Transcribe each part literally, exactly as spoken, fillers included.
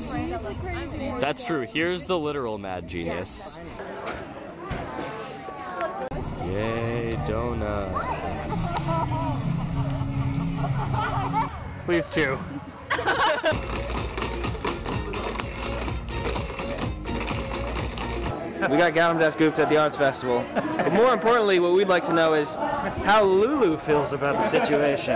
That's true. Here's the literal mad genius. Yay, donut. Please chew. We got Galam Das Gupta at the Arts Festival. But more importantly, what we'd like to know is how Lulu feels about the situation.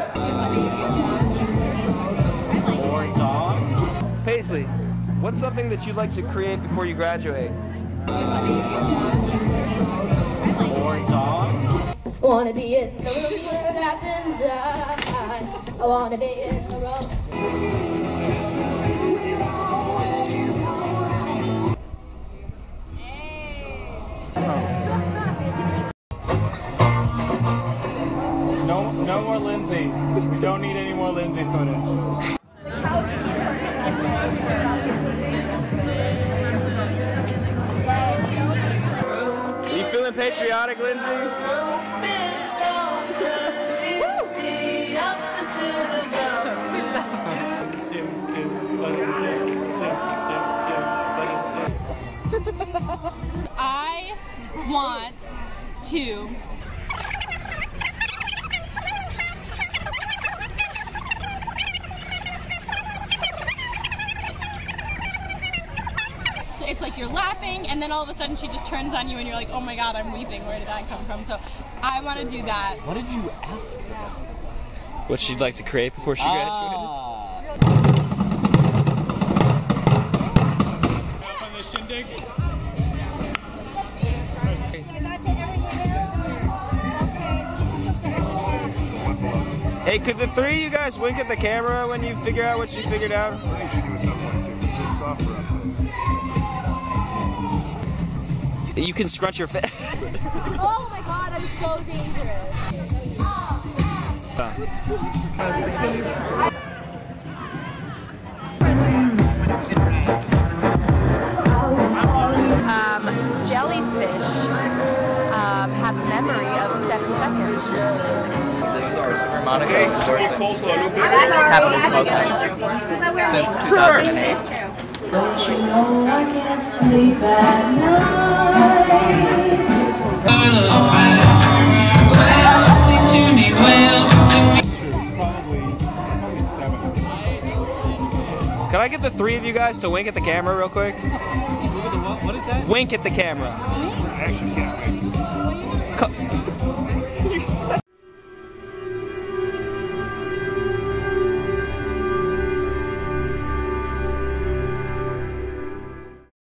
More dogs? Paisley, what's something that you'd like to create before you graduate? More dogs? I wanna be in the room where it happens. I, I wanna be in the room. No, no more Lindsay. We don't need any more Lindsay footage. Are you feeling patriotic, Lindsay? I want to it's like you're laughing and then all of a sudden she just turns on you and you're like, oh my god, I'm weeping, where did that come from? So I want to do that. What did you ask her? What she'd like to create before she graduated? Ah. Up on the shindig. Hey, could the three of you guys wink at the camera when you figure out what you figured out? I think you should do it some point too. Put this software up there. You can scrunch your face. Oh my god, I'm so dangerous. Um, jellyfish um, have a memory of seven seconds. This is Christopher Monaco, Okay, of course, Capital Capital Smokehouse since two thousand eight. Don't you know I can't sleep at night? Can I get the three of you guys to wink at the camera real quick? What is that? Wink at the camera. Action can't wait. Co